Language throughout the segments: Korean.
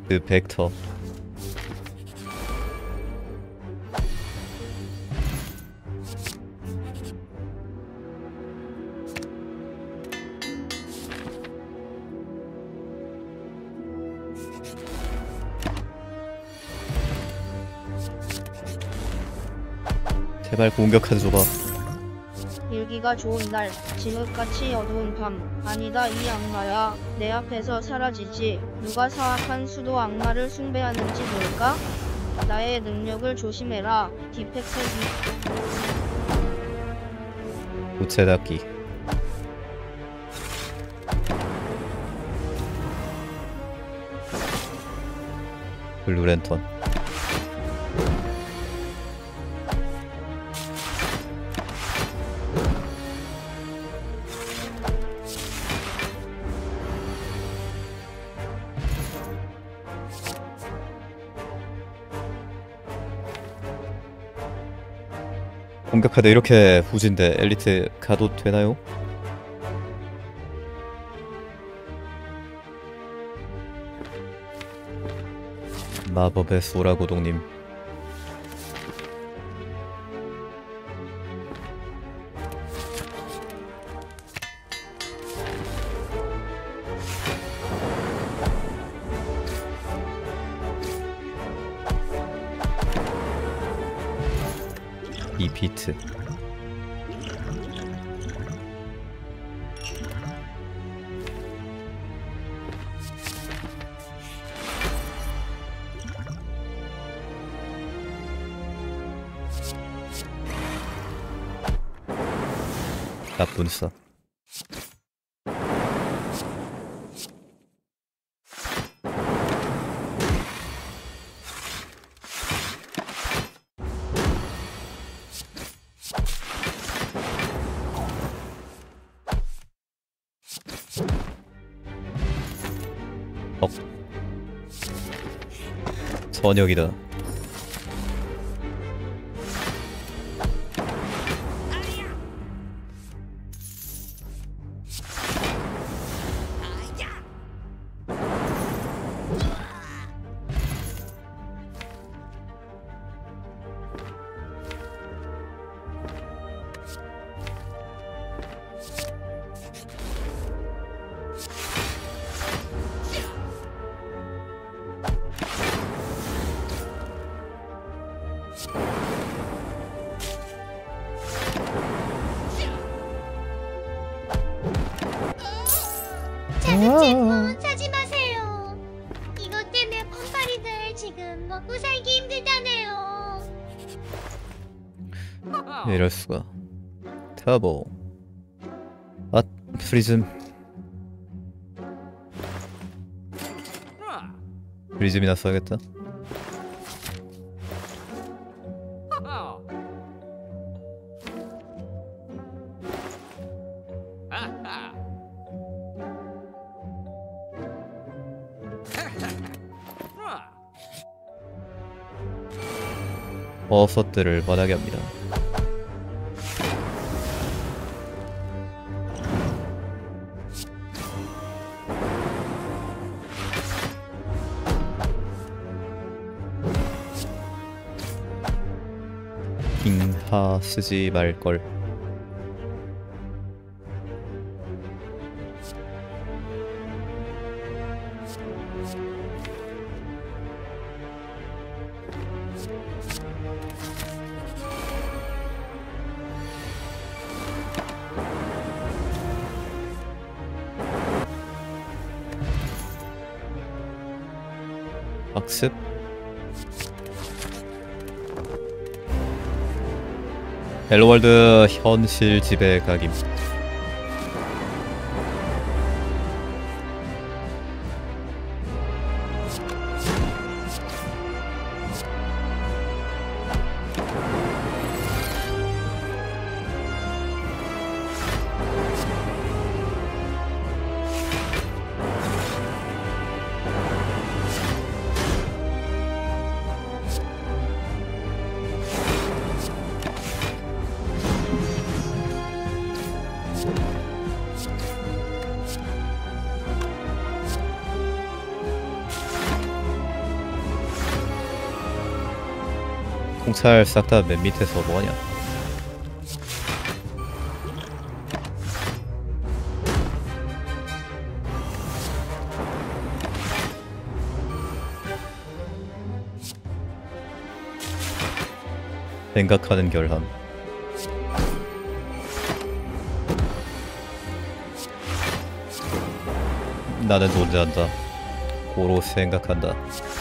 그 벡터. 제발 공격하지 줘봐. 일기가 좋은 날, 지읒같이 어두운 밤. 아니다 이 악마야. 내 앞에서 사라지지. 누가 사악한 수도 악마를 숭배하는지 모를까? 나의 능력을 조심해라. 디펙트기. 우체 닫기. 블루랜턴. 공격하다 이렇게 부진데 엘리트 가도 되나요? 마법의 소라고동님. 이 비트. 나쁜 사. 선역이다. 자극제품 사지 마세요. 이것 때문에 뻔빠리들 지금 먹고 살기 힘들다네요. 이럴 수가. 터보. 아, 프리즘. 프리즘이나 써야겠다. 버섯들을 바닥에 합니다. 빙하 쓰지 말걸. 학습. 헬로월드 현실 지배 각임. 통찰 싹 다 맨 밑에서 뭐하냐? 생각하는 결함. 나는 존재한다. 고로 생각한다.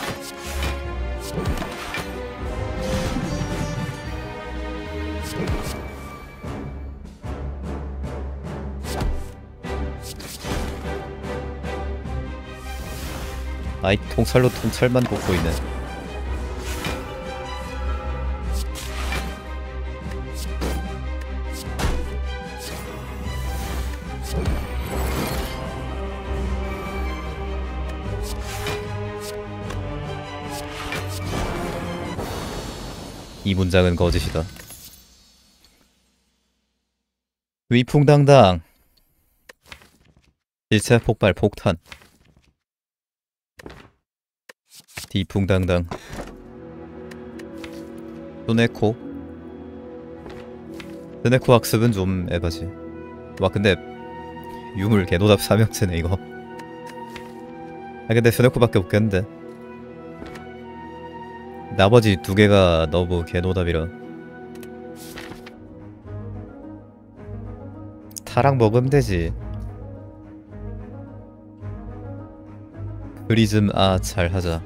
아이 통찰로 통찰만 뽑고 있네. 이 문장은 거짓이다. 위풍당당. 일체 폭발 폭탄. 뒤풍당당. 스네코. 스네코 학습은 좀 에바지. 와 근데 유물 개노답 삼형제네 이거. 아 근데 스네코밖에 없겠는데. 나머지 두 개가 너무 개노답이라. 타락 먹으면 되지. 프리즘 잘하자.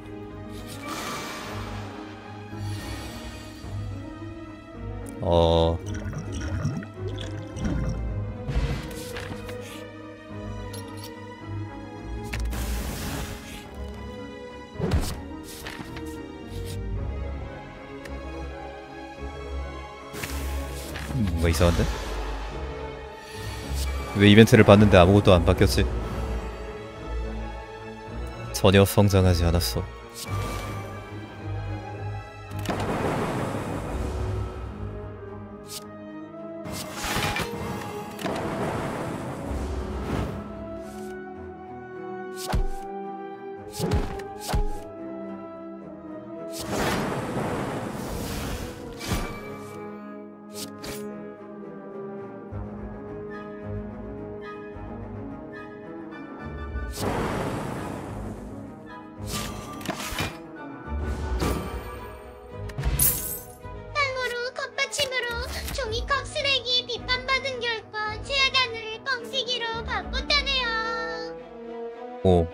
뭔가 이상한데? 왜 이벤트를 봤는데 아무것도 안 바뀌었지? 전혀 성장하지 않았어. 땅으로 컵받침으로 종이컵 쓰레기 비판받은 결과 제하단을 뻥튀기로 바꿨다네요. 오.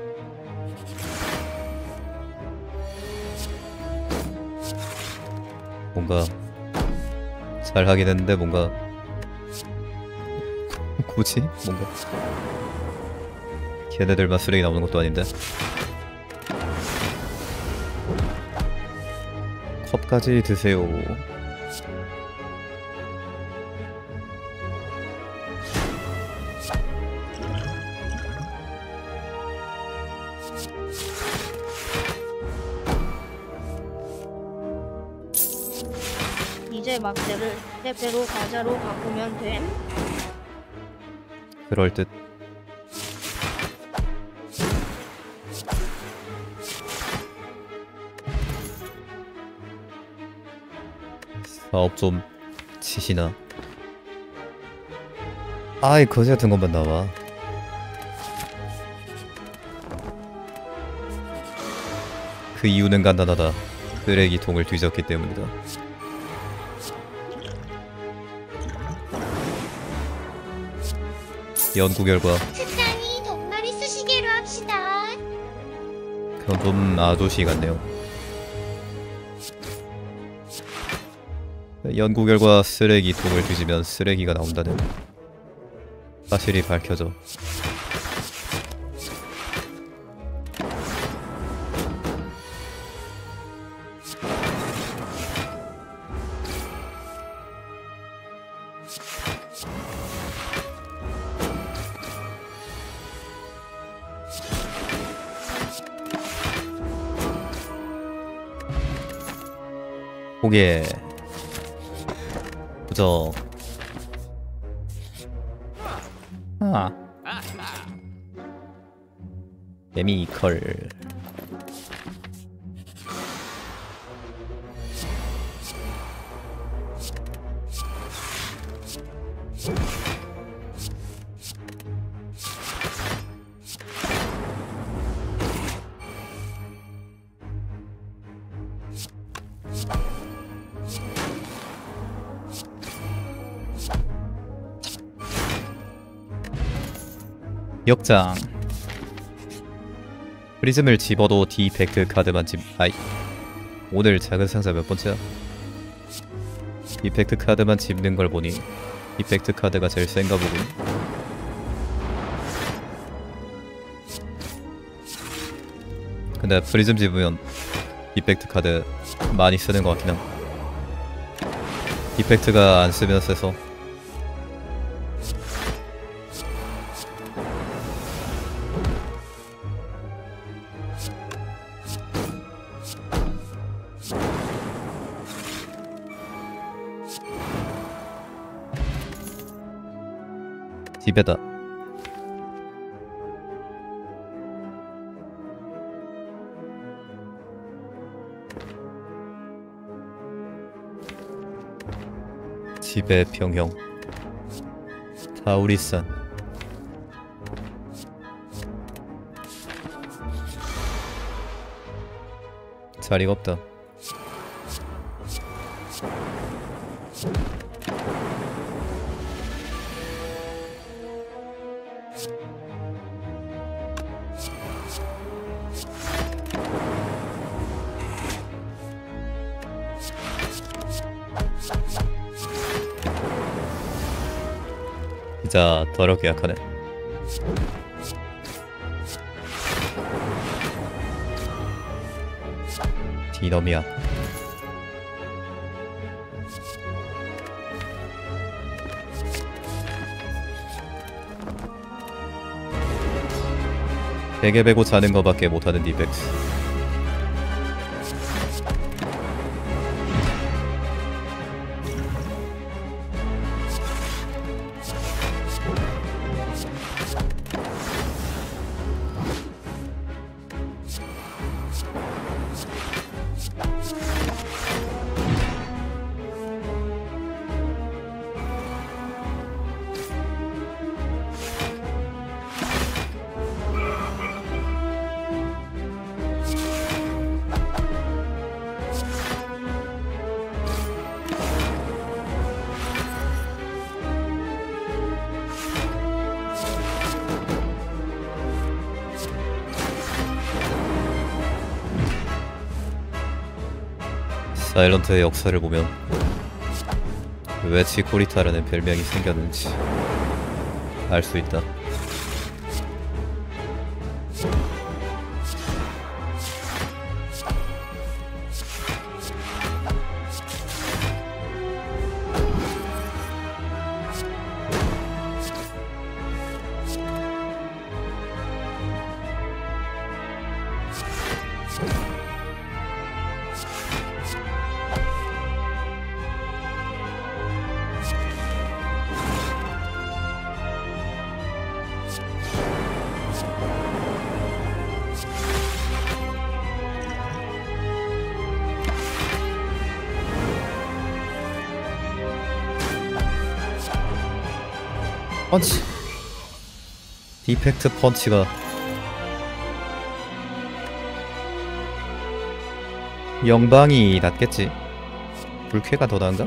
뭔가 잘 하긴 했는데 뭔가 굳이? 뭔가 걔네들만 쓰레기 나오는 것도 아닌데. 컵까지 드세요. 이제 막대를 빼빼로 과자로 바꾸면 됨. 그럴듯. 사업 좀 치시나. 아이 거지 같은 것만 나와. 그 이유는 간단하다. 쓰레기통을 뒤졌기 때문이다. 연구 결과 적당히 돈말이 쓰시기로 합시다. 그건 좀 아저씨 같네요. 연구 결과 쓰레기통을 뒤지면 쓰레기가 나온다는 사실이 밝혀져. 고개 부정. 케미컬. 역장. 프리즘을 집어도 디펙트 카드만 아이, 오늘 작은 상자 몇 번째야? 디펙트 카드만 집는 걸 보니 디펙트 카드가 제일 센가 보군. 근데 프리즘 집으면 디펙트 카드 많이 쓰는 것 같긴 함. 디펙트가 안 쓰면 세서. 집에다. 집의 평형. 타우리산. 자리가 없다. 진짜 더럽게 약하네. 디너미야. 베개 베고 자는 거밖에 못하는 디펙트. 사일런트의 역사를 보면 왜 치코리타라는 별명이 생겼는지 알 수 있다. 펀치. 디펙트 펀치가 영방이 낫겠지. 불쾌가 더 나은가?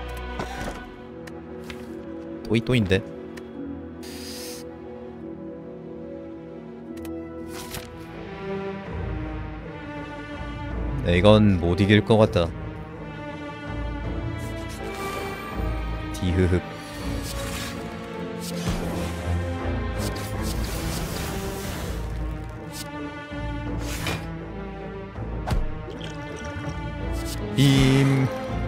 또인데. 네, 이건 못 이길 것 같다. 디흐흡. 빔.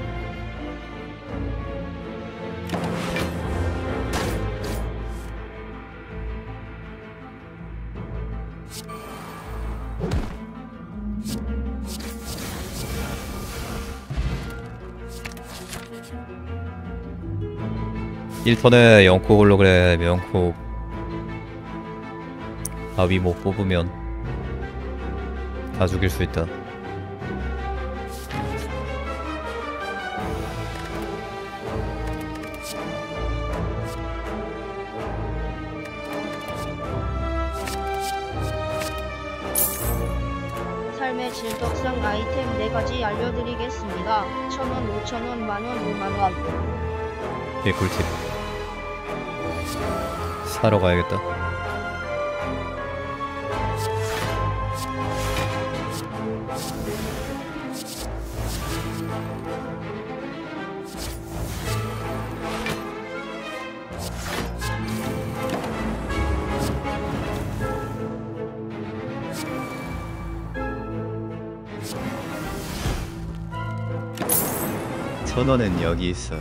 (1턴에) 영코 홀로그램 영코 바위 못 뽑으면 다 죽일 수 있다. 아이템의 질덕상 아이템 4가지 알려드리겠습니다. 1000원, 5000원, 만원, 5만원. 꿀팁. 사러 가야겠다. 천원은 여기 있어.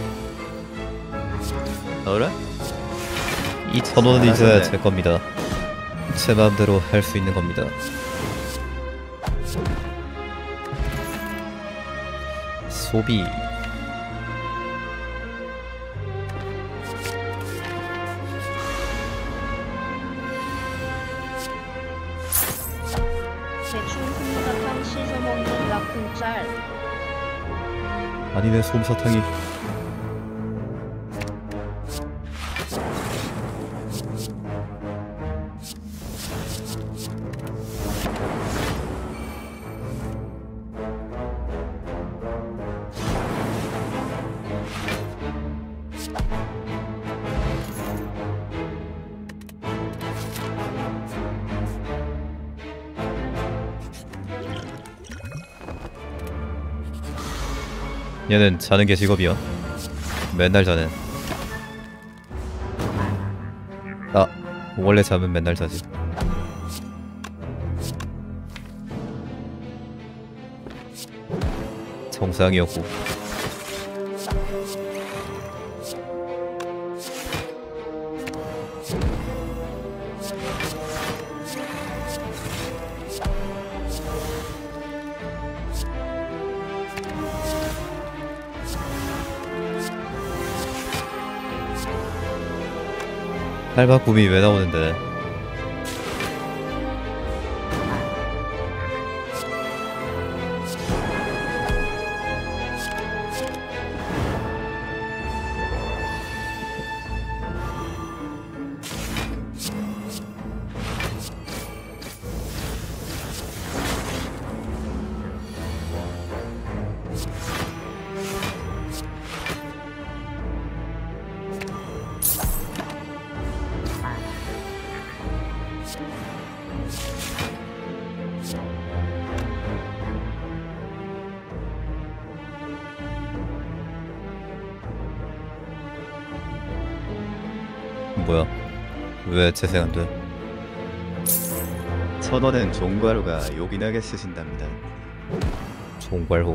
어라? 2,000원은 이제 제 겁니다. 제 마음대로 할 수 있는 겁니다. 소비. 대충 솜사탕 씻어먹는 라푼짤. 아니네, 솜사탕이. 얘는 자는 게 직업이야. 맨날 자네. 아, 원래 잠은 맨날 자지. 정상이었고. 팔바꿈이 왜 나오는데? 뭐야? 왜 재생 안 돼? 천원은 종괄호가 요긴하게 쓰신답니다. 종괄호.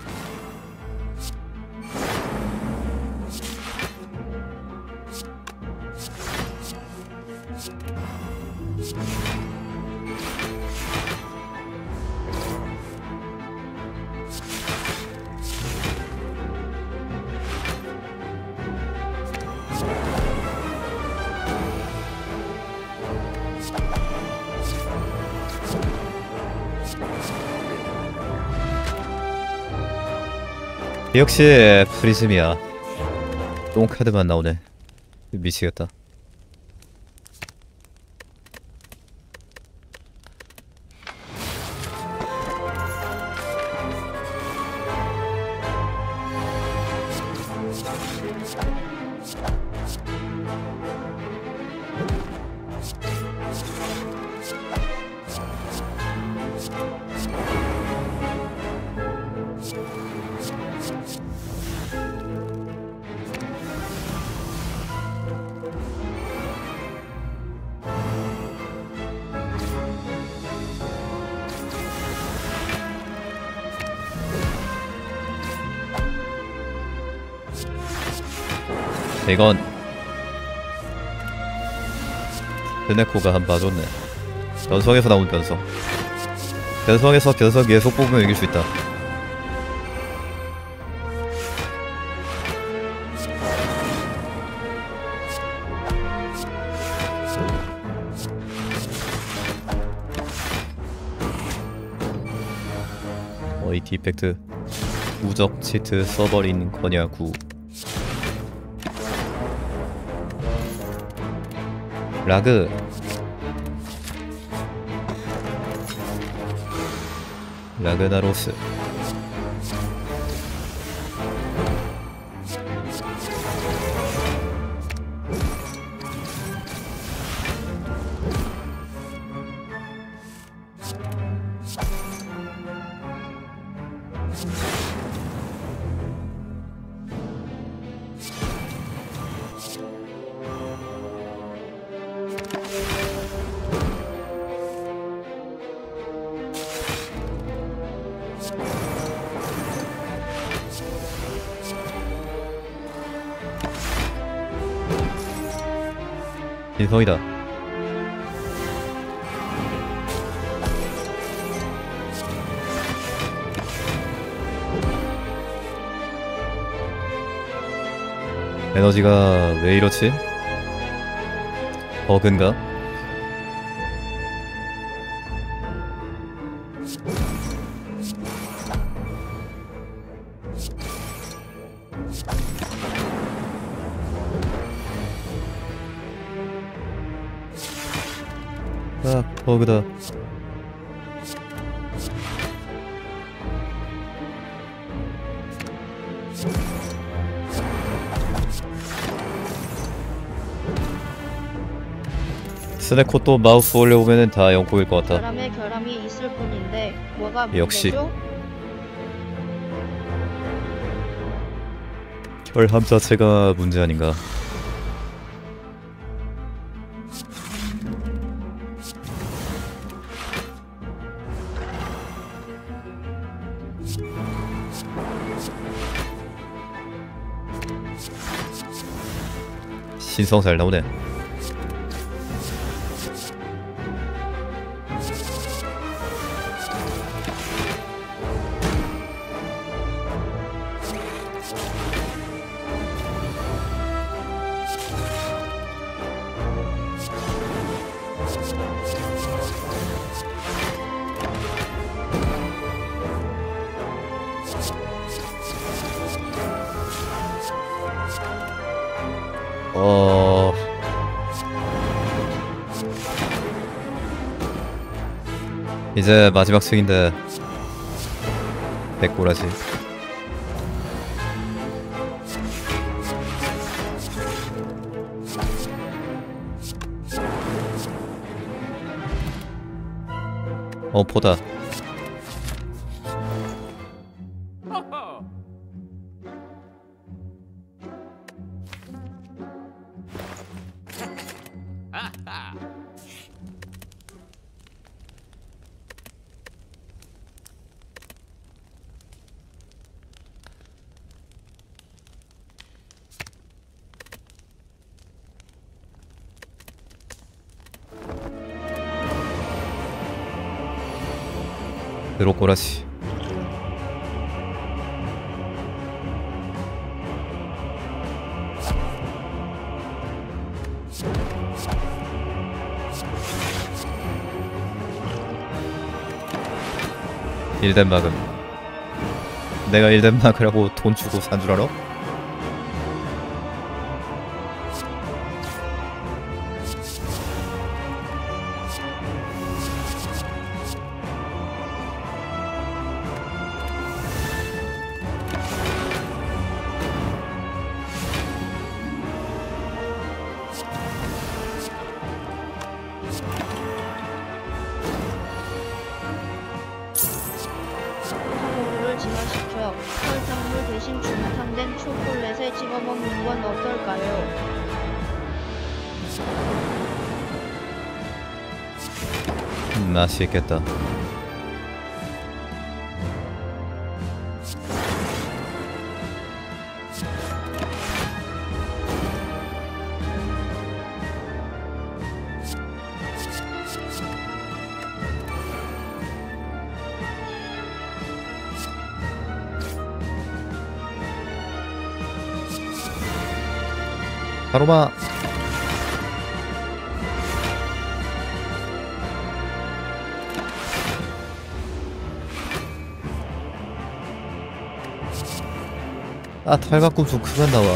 역시 프리즘이야. 똥카드만 나오네. 미치겠다. 이건 드네코가 한 봐줬네. 변성에서 나온 변성. 변성에서 변성 계속 뽑으면 이길 수 있다. 이 디펙트 우적 치트 써버린 거냐구. 라그. 라그나로스. 인성이다. 에너지가 왜 이렇지? 버그인가? 아, 버그다. 스네코 또 마우스 올려보면은 다 영코일 것 같다. 사람의 결함이 있을 뿐인데 뭐가 역시. 문제죠? 결함 자체가 문제 아닌가. 신성 잘 나오네. 이제 마지막 승인데 백골하지. 포다. 드로꼬라시. 일덴마금. 내가 일덴마그라고 돈 주고 산 줄 알아? 설탕물을 진화시켜 설탕물 대신 중탕된 초콜릿에 집어먹는 건 어떨까요? 맛있겠다. 바로마. 아, 탈바꿈 좀 그만 나와.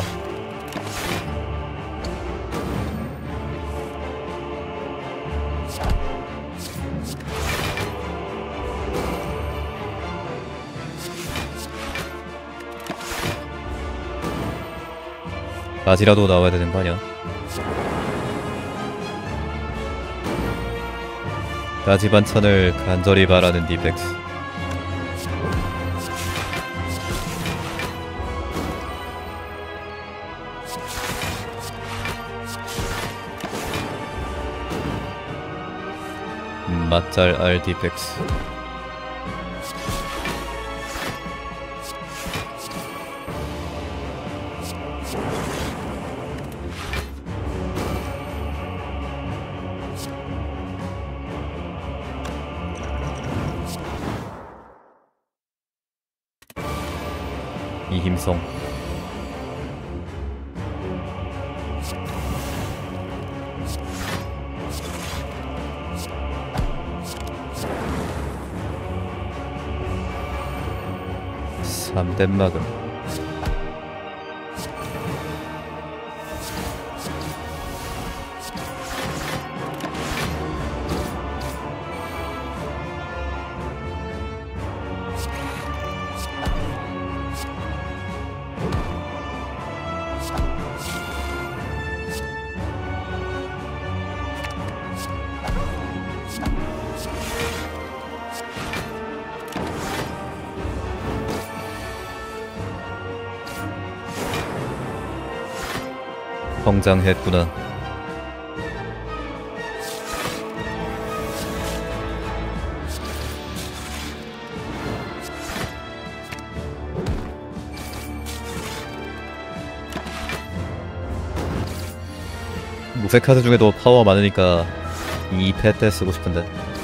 바지라도 나와야 되는 거 아니야? 바지 반찬을 간절히 바라는 디펙스. 맛잘 알 디펙스. 이힘성. 삼덴막음. 성장했구나. 무쇠 카드 중에도 파워 많으니까 이 패때 쓰고 싶은데.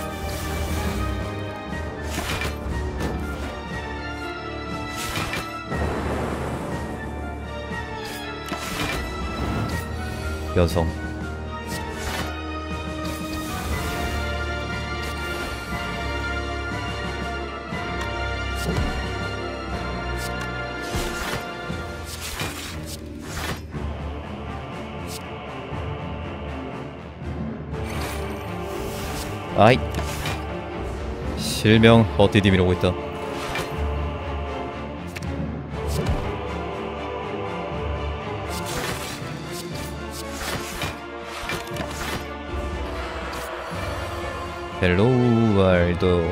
여성. 아이, 실명 헛디딤이라고 있다. 헬로우 월드.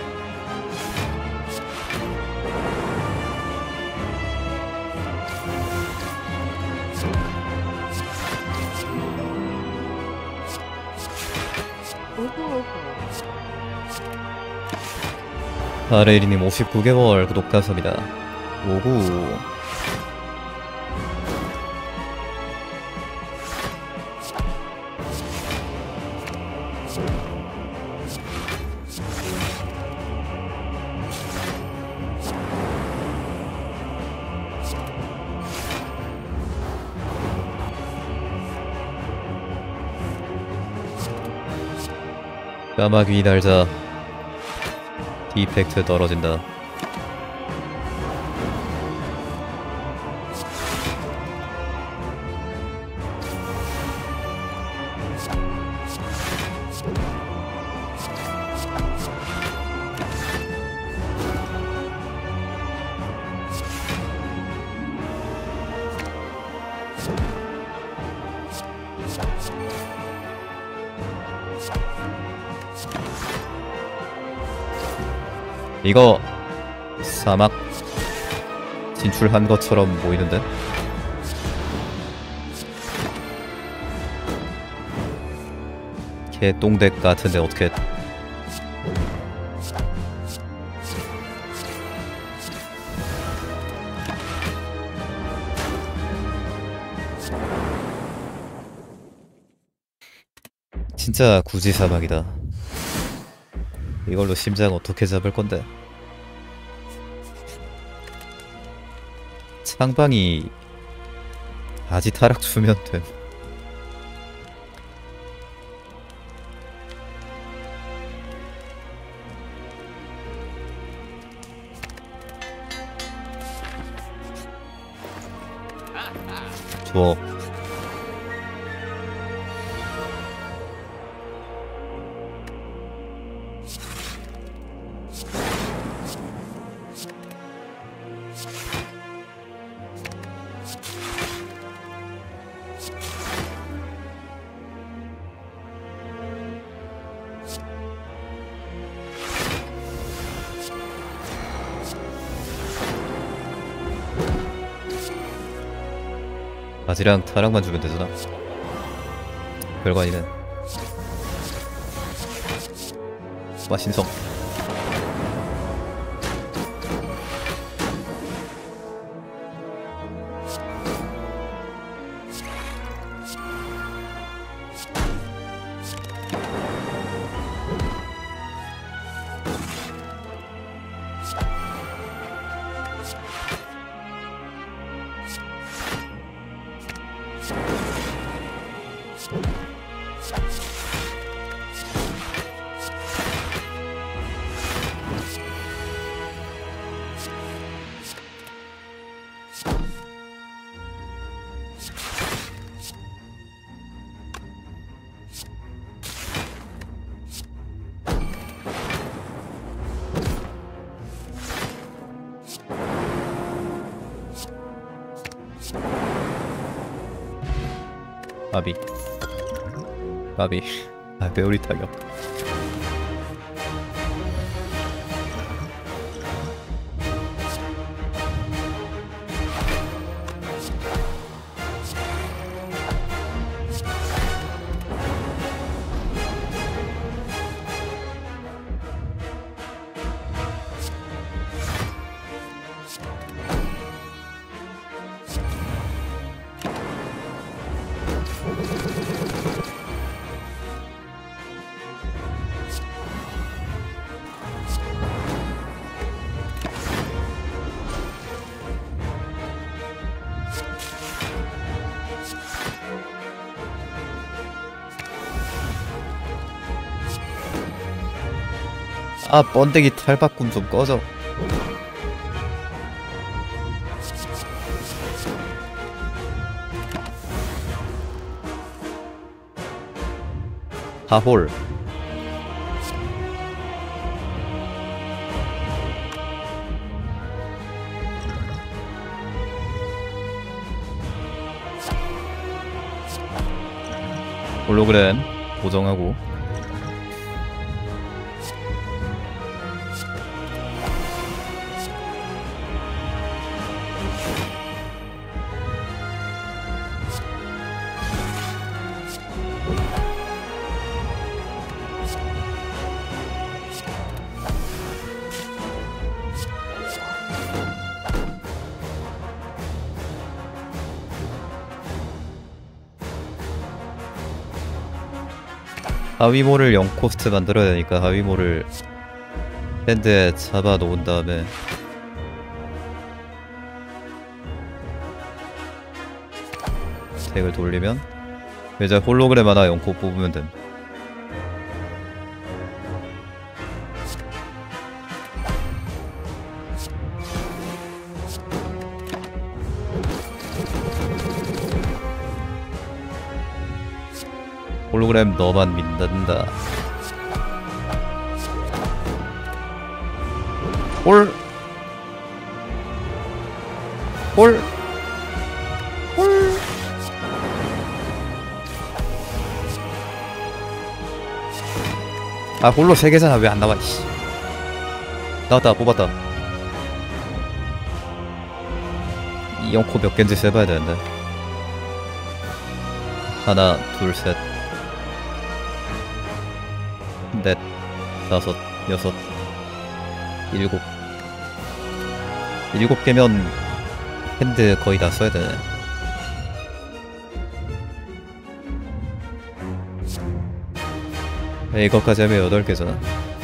아레이리님 59개월 구독 감사합니다. 오구. 까마귀 날자. 디펙트 떨어진다. 이거 사막 진출한 것처럼 보이는데? 개똥덱 같은데 어떻게? 진짜 굳이 사막이다. 이걸로 심장 어떻게 잡을 건데? 상방이 아지 타락 주면 됨. 줘. 바지랑 타락만 주면 되잖아. 별거 아니네. 와 신성. 바비 바비. 아 배우리 타격. 아 번데기 탈바꿈 좀 꺼져. 하홀. 홀로그램 고정하고. 하위모를 0코스트 만들어야 되니까 하위모를 밴드에 잡아 놓은 다음에 덱을 돌리면 이제 홀로그램 하나 0코 뽑으면 됨. 홀로그램 너만 믿는다. 홀. 홀. 홀. 아 홀로 3개잖아. 왜 안 나와 이씨. 나왔다. 뽑았다. 이 0코 몇 개인지 세봐야 되는데. 하나 둘 셋 넷, 다섯, 여섯, 일곱. 7개면 핸드 거의 다 써야 되네. 이거까지 하면 8개잖아.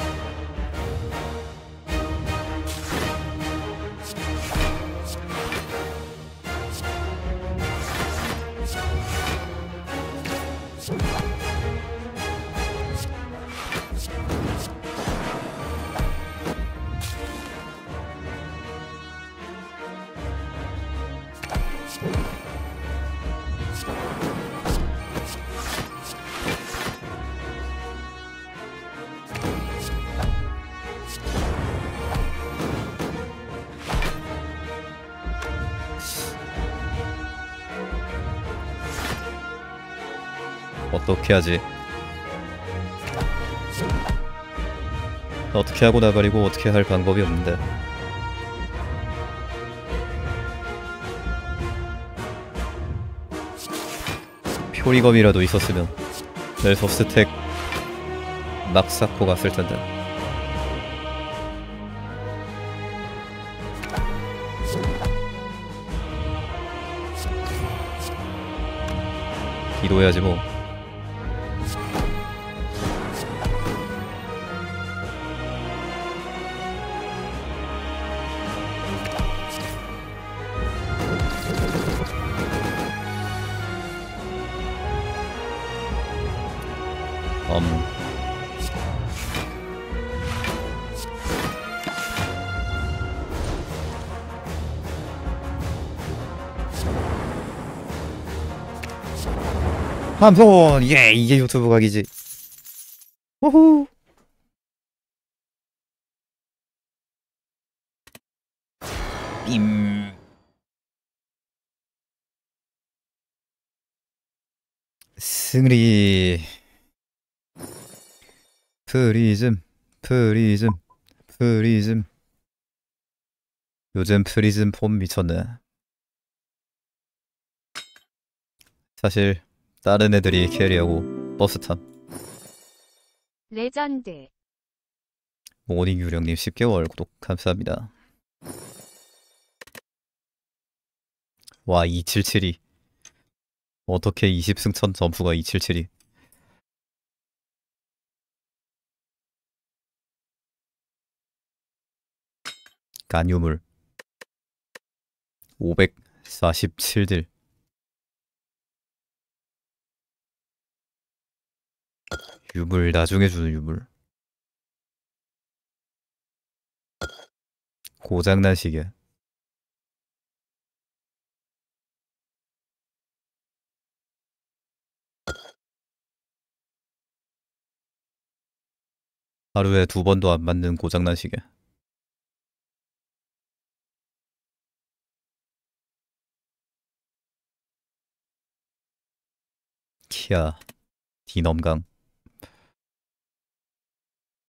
어떻게 하지? 어떻게 하고 나발이고 어떻게 할 방법이 없는데. 표리검이라도 있었으면 멜소 스택 막 쌓고 갔을 텐데. 기도해야지 뭐. 함손! 예! 이게 유튜브 각이지. 우후! 빔. 승리. 프리즘, 프리즘, 프리즘. 요즘 프리즘 폼 미쳤네. 사실 다른 애들이 캐리하고 버스 탐. 레전드. 모닝 유령님 10개월 구독 감사합니다. 와 277이 어떻게 20승천 점수가 277이. 간유물 547딜. 유물 나중에 주는 유물. 고장난 시계. 하루에 2번도 안 맞는 고장난 시계. 키아 디넘강.